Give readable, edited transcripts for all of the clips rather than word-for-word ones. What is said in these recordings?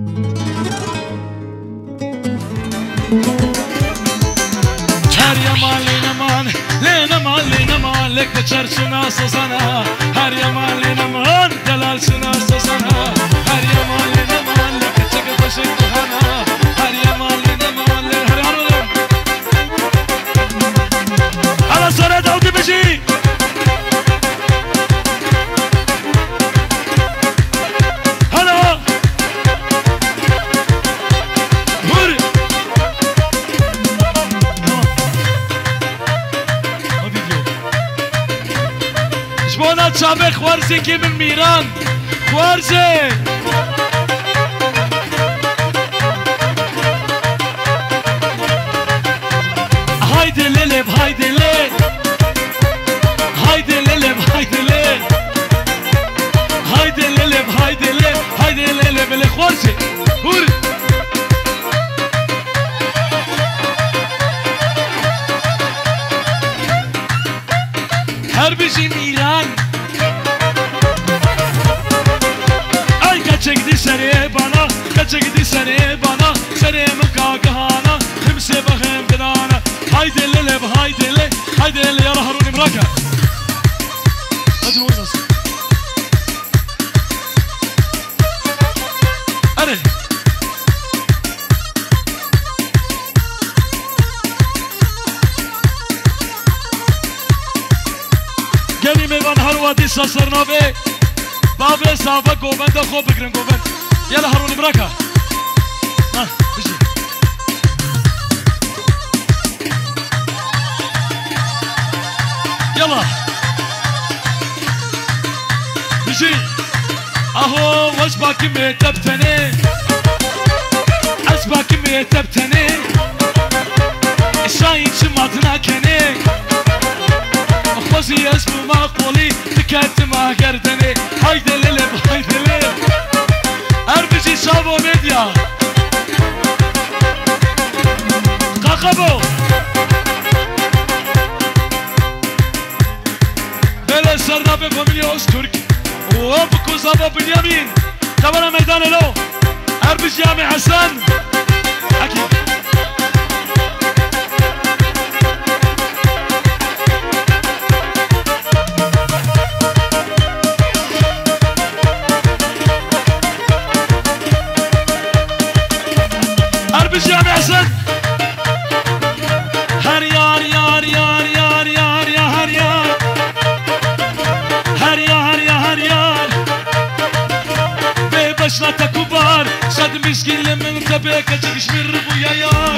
هر yaman linaman linaman linaman lek geçer şuna sosana her yaman linaman delal şuna sosana her yaman linaman lek geçer başın kuhana her yaman linaman le her yaman ala sonra davdi beşi شابه خوارزه که من میران خوارزه هایده للب هایده لب هایده للب هایده لب هایده للب هایده لب هایده للب ل خوارزه هور هر بجیم ایران Çekdi seni bana, çekdi seni bana, seni mukagahana, kimse bakayım dinana. Haydi lele, haydi le, haydi le ya Harun İmraka. Hadi oynasın. Hadi. Gelin meyvan harvati sasarna be. بابي صافا قوبان دخو بقرن قوبان يلا هاروني براكا ها بجي يلا بجي اهو وش باكي ميتبتني از باكي ميتبتني الشاين شماتنا كني اخوزي اسمو مقبولي تكات ما قردني هايدي للب هايدي للب اربجي شابو ميديا قاقبو بلا سرنا بفاميليوس ترك وابكو زابو بنيامين تبرا ميدان لو اربجي عمي حسن اكيد بجامع حسن هر يار يار يار يار يار يا هر يار هر يار يا هر يار ببشرة كبار شد مسكين من تبيك تشمر بويا يار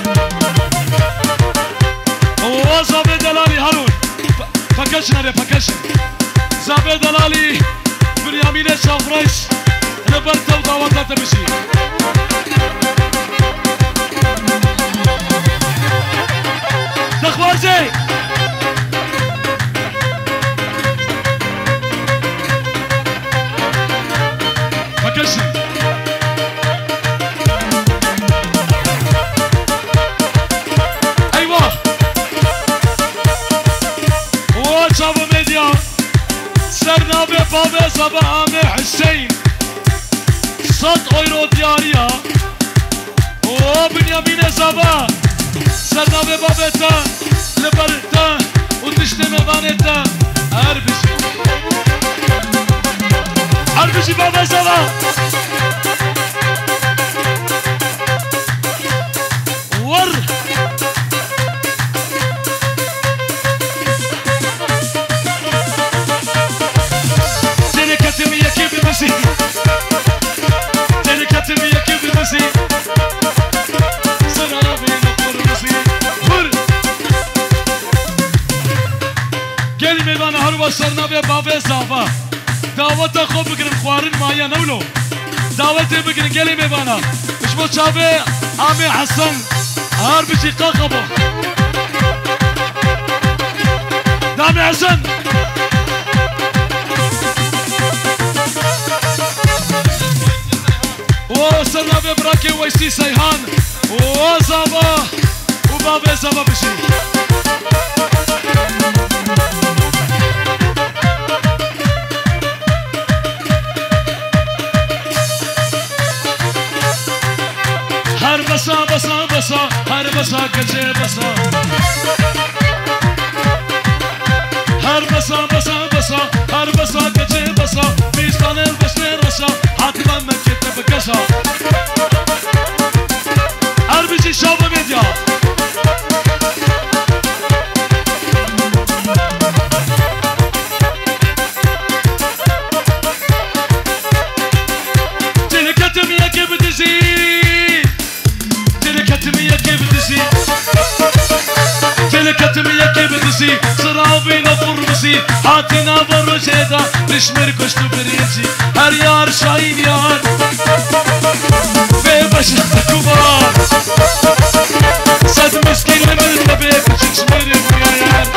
وزابي دلالي هارون فكشنا به فكشن زابي دلالي بنيامين شافريش نبرت ودعوات تمشي خوارزه فكشي ايوه وشابو ميديا سرنا ببابي صباحامي حسين صد ايرو دياريا وبنيامين صباح سرنا ببابتا لبرتا وتشتم بانتا اربشي اربشي بابا سوا ور تاني كتمي يا كيف بمسي تاني كتمي يا كيف بمسي وصلنا ببابي صافا دعوت خوب بگرن خوارن مایا نولو دعوت بگرن گلی میبانا اشمو چاوه عامي حسن هار بشي قاقبو دعمي حسن وصلنا ببراكي ويسي سيهان وزابا وبابي زابا بشي بسا هر بسا کچه بسا هر بسا بسا بسا هر بسا کچه بسا بیستان بشنه رشا حتما مکت بکشا هر بیچی شاب میدیا كتمية كبدسي صرابي نفر بسي حاتنا برشيدا نشمر كشتو بريجي هر يار شاين يار ببشر كبار صد مسكين من النبيك تشمر بيار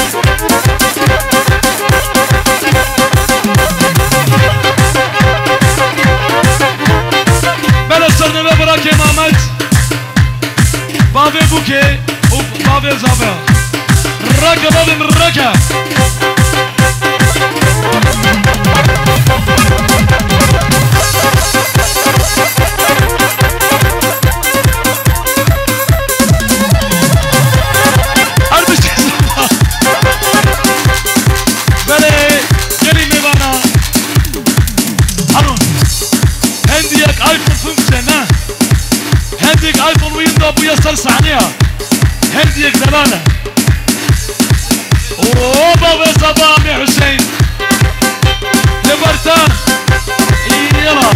بلا صرنا ببراك امامت بابي بوكي وبابي زابا الركب بابي من الركب بلي يلي ميبانا هارون هنديك ايفون 5 سنة هنديك ايفون ويندا بويا سرسانية هنديك زمانة اوه بابا صبامي حسين لبرتان يلا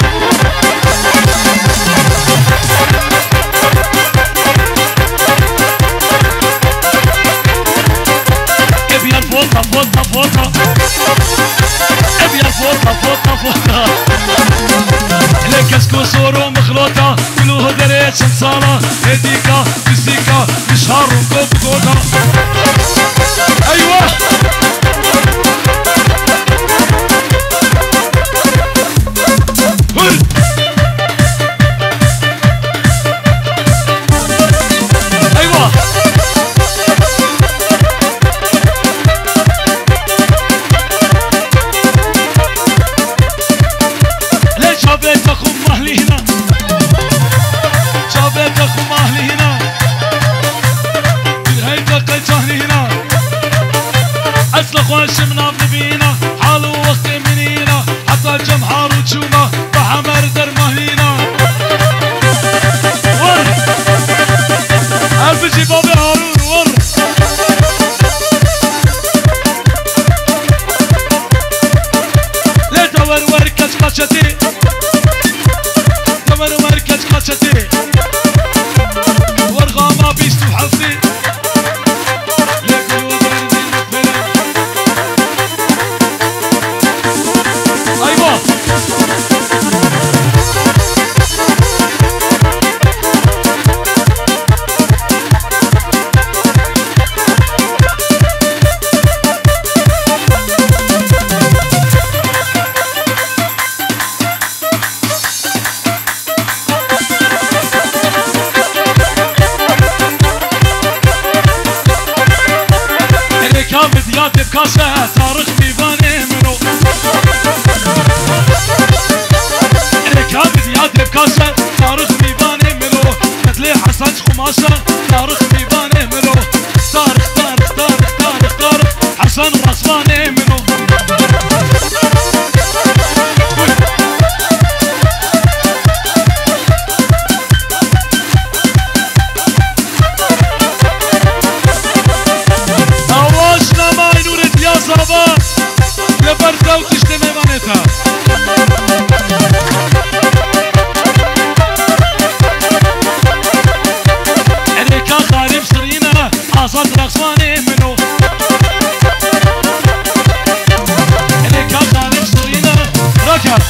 ابي الفوطة فوطة فوطة ابي الفوطة فوطة فوطة لك اسكوسور ومخلوطة كلوه دريت شنصالة هديكا بسيكا بشهر وكوب كوطة ايوه ايوه ليش حبيت اخو اهلي هنا شابيت اخو اهلي هنا بالهيدا قلت اهلي هنا اسلخ واشمنا بنبينا حالو وقت منينا حتى الجمحار وتشومه بحمر درمهينا ور الف جيبابي هارون ور ليتا ور كشكشتي ور كشكشتي ورغامة بيستو حفظي ايوه بديات بكاسة تاريخ بيباني منو ركاب بديات بكاسة تاريخ بيباني منو قتلي حسن خماسة تاريخ بيباني منو تاريخ تاريخ تاريخ تاريخ تاريخ حسن رسماني منو لبرده وتشتم ايمانتها اللي كان خارب سرينا عصاد رقصاني منو اللي كان خارب سرينا ركب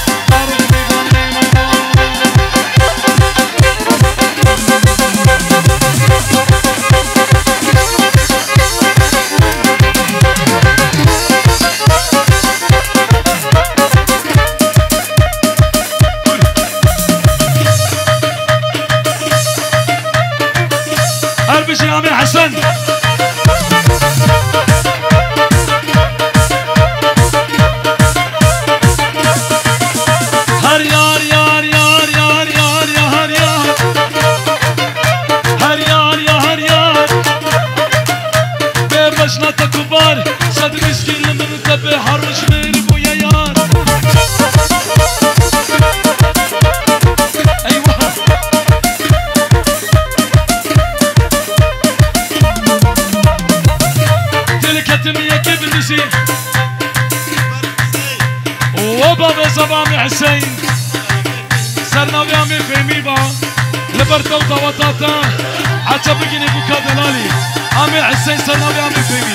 البشي عامر حسن هر يار يار يار يار يار يار يار حسين سرناوي عمي فهمي با لبرتا ودواتاتا عجبك ينبو كادلالي عمي حسين سرناوي عمي فهمي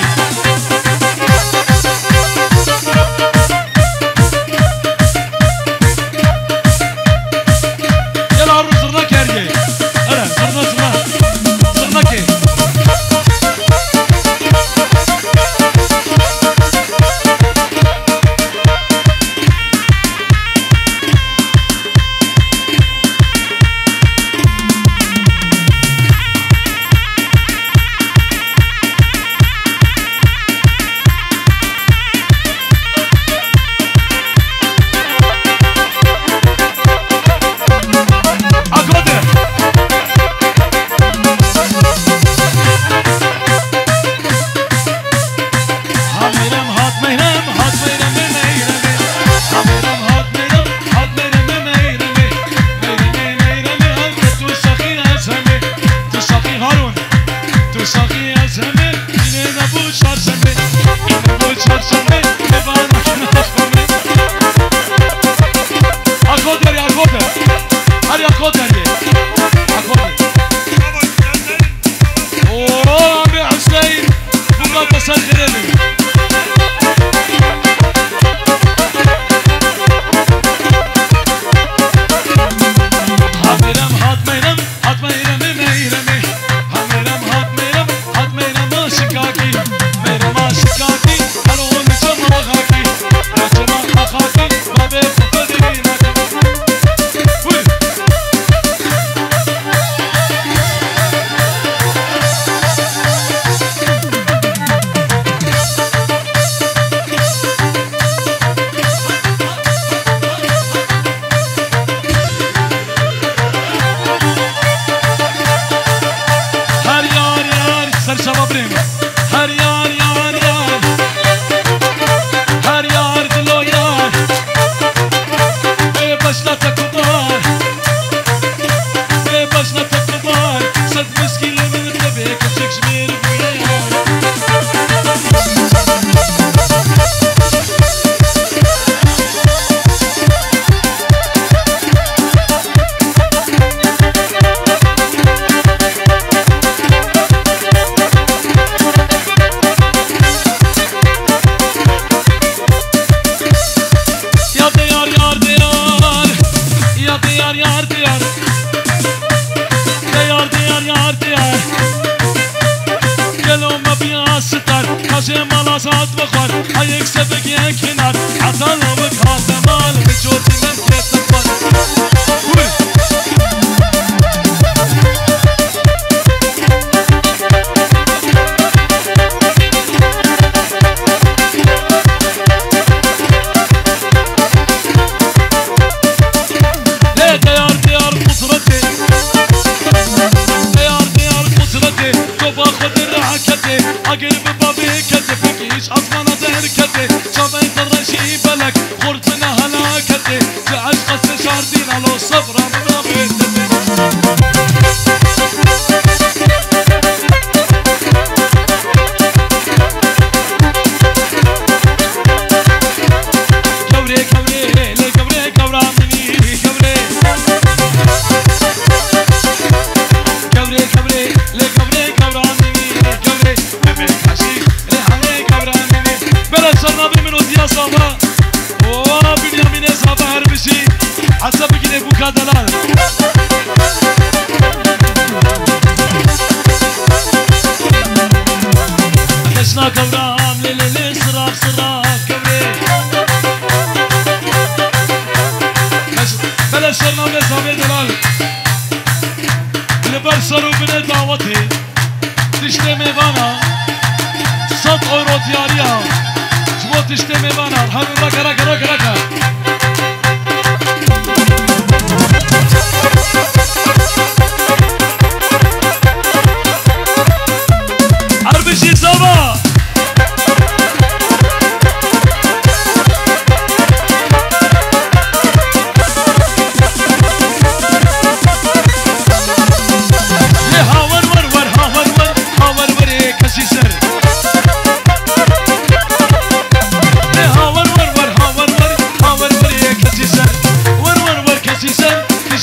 يلا عرو زرنا كاريه ألا زرنا كي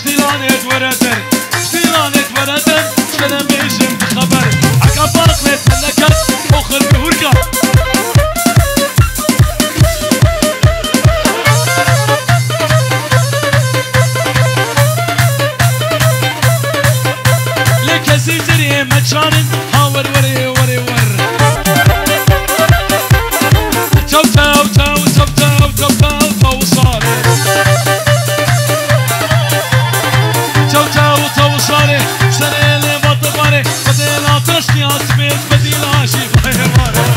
اشتيلانت وردر اشتيلانت وردر شنا بيجم بخبر عقبالك ليتنكر اخر بهوركا لك زيزري متشارن هاور وري وري ور تو تو تو تو تو تو تو تو صاري تو تو تو صاري سنة بطباري بدينا تشتي اسميت بدينا شي فهماري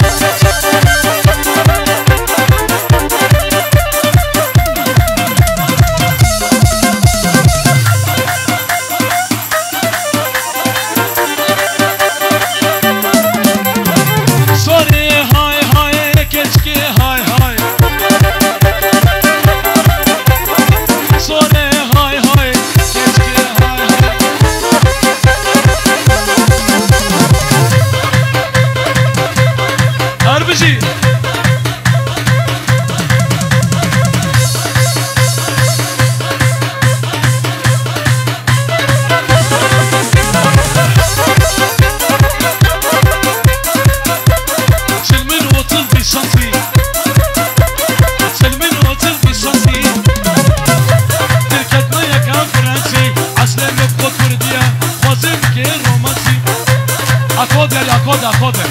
أخذها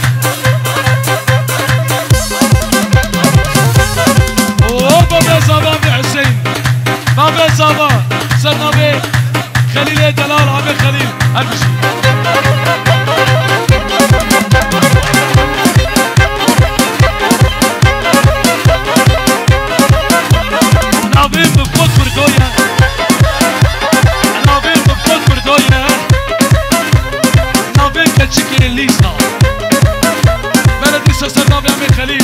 بابا زبا بحسين بابا زبا سنة بي خليل دلال عمي خليل هالبشي نابين بفوت بردويا نابين بفوت بردويا نابين كتشكي الليسنا سرنا بعمل خليل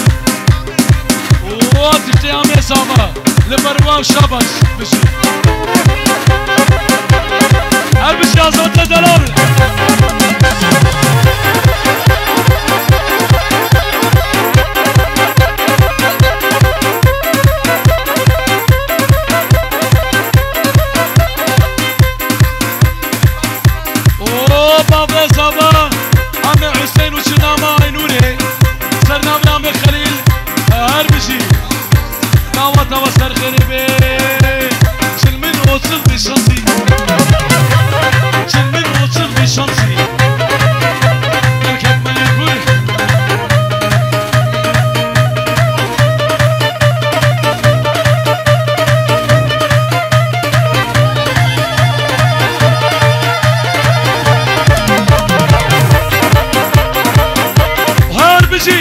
وتفتي عمي سامة لبروا وشبش بشي هالبشي عزوت لدلال بابا زبا عمي حسين وشناما عينوني سرنا بنعمل خليل هربشي دعوة وسر خريبي شل من وصل بشانسي شل من وصل بشانسي الكب ما يقول هربشي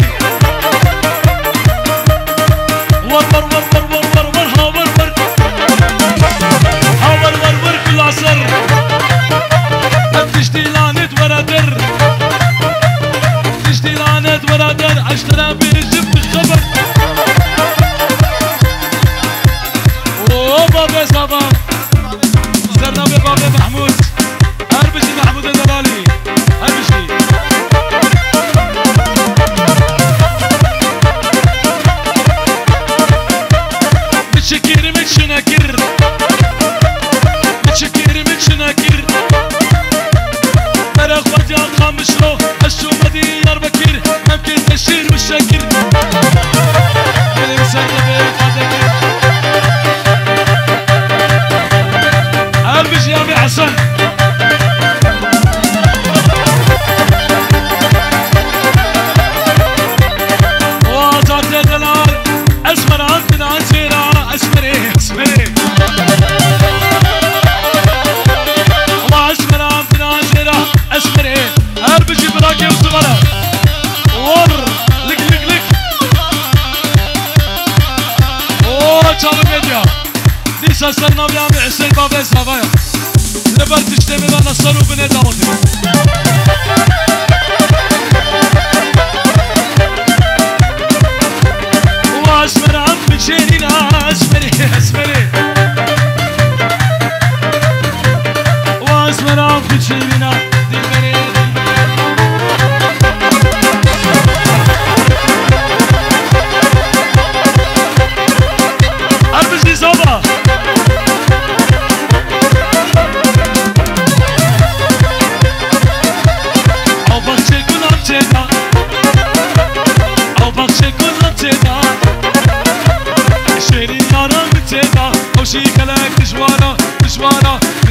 اشترى بيجيب الخبر وبابا صبا زرنا ببابا محمود هربشي محمود الدلالي هربشي متشكر متشنكر متشكر متشنكر ترى اخواتي ارقام مشروع الشومة دي ديار بكير ممكن تشير والشاكر اللي مسكنا بيقاتك هربشي يا ابي حسن وازات دلال اسمر عندنا عن سيرة اسمري اسمري واسمر عندنا عن سيرة اسمري هربشي براكي وصغرة ور لك لك لك اوه تشابه ميديا ديسا سرنا بيعمل حسين بابا سافايا لبرت اجتمي بنا نصروا بني داوتي واسمر عم بتشيرينا اسمري اسمري واسمر عم بتشيرينا دلبري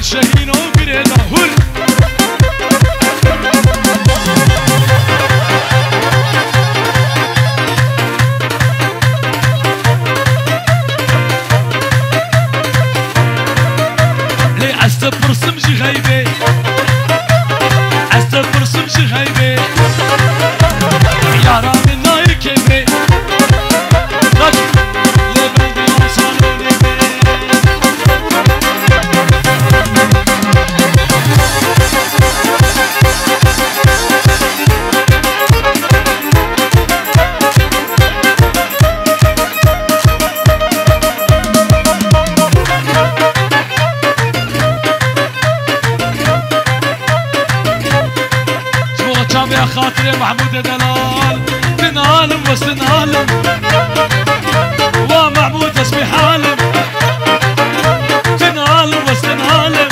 شهين وبريدا هر لي استبرسم جي غيبي استبرسم جي غيبي يا رامي ناير كيبي يا خاطري محمود دلال تنعالم واستنعالم ومحمود اسمي حالم تنعالم واستنعالم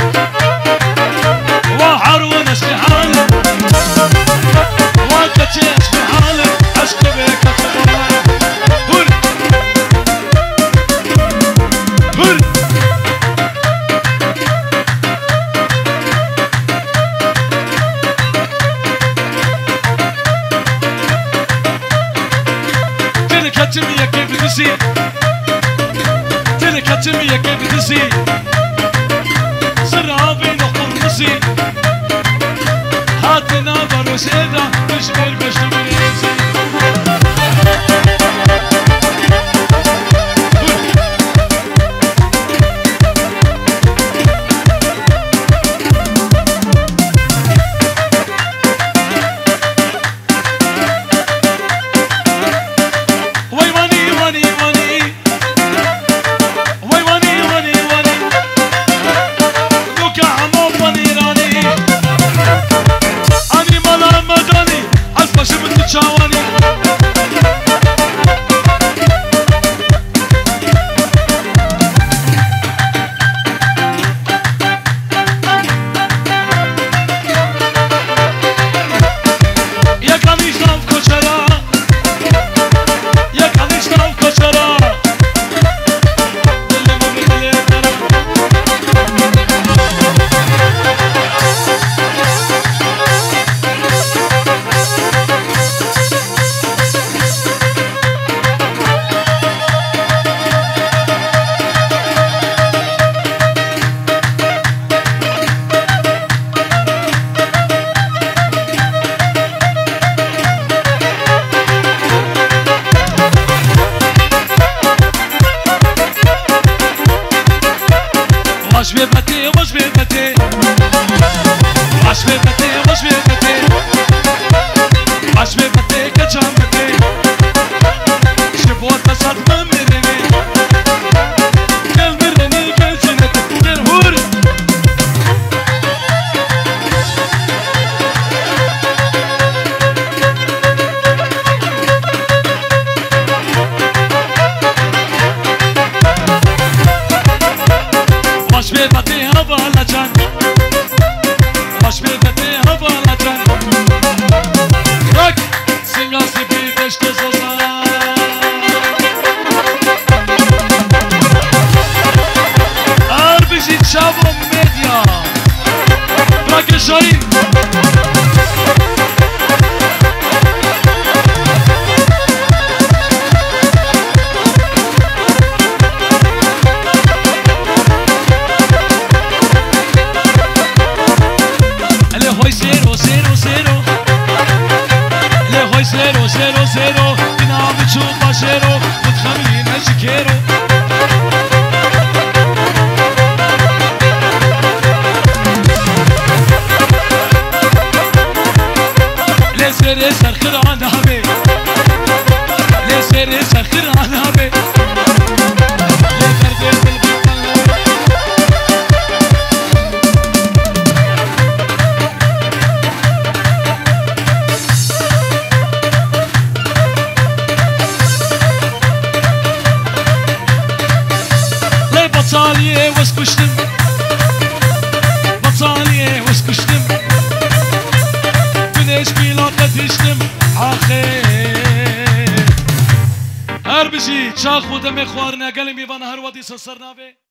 وحرون اسمي حالم وكتشي اسمي حالم عشق بيك اتفضل هر هر كتمية كيف تسي تلك كتمية كيف تسي سرابي نقر نسي هاتنا بروسيدا تشبير بشتبير يسي واش بيبتي واش بيبتي واش بيبتي واش بيبتي واش بيبتي كجامتي شبوت تصد مرني قل مرني قل جنتي قل هور واش بيبتي هبا لجان واش بيبتي هبا لجان رك سنگاسی بیدش تزازان اربیشی شابو میدیا رک شاین زيرو زيرو زيرو بنا بتشوف باشيرو متخمين هالشكيرو لي سيري سرخر عن هبي لي سيري سرخر عن هبي لي كردي بطالية واسكشتم بطالية واسكشتم بنيش بيلاقة تشتم آخر هر بشي چاخ و دم خوارنا قلمي وانا هر ودي سسرنا به